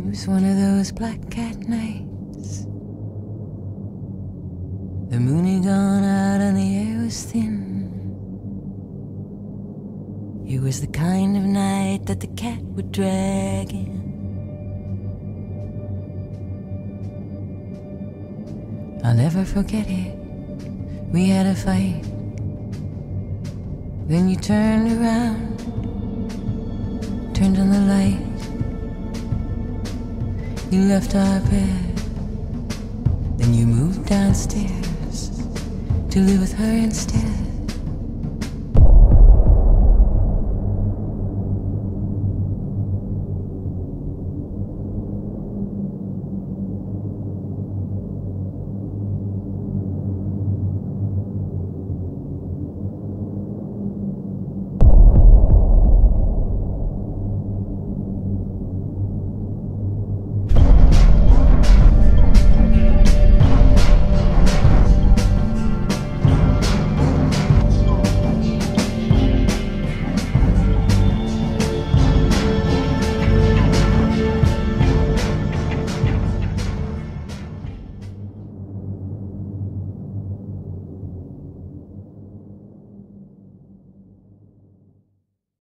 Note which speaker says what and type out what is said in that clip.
Speaker 1: was one of those black cat nights. The moon had gone out and the air was thin. It was the kind of night that the cat would drag in. I'll never forget it. We had a fight. Then you turned around, turned on the light. You left our bed, then you moved downstairs to live with her instead.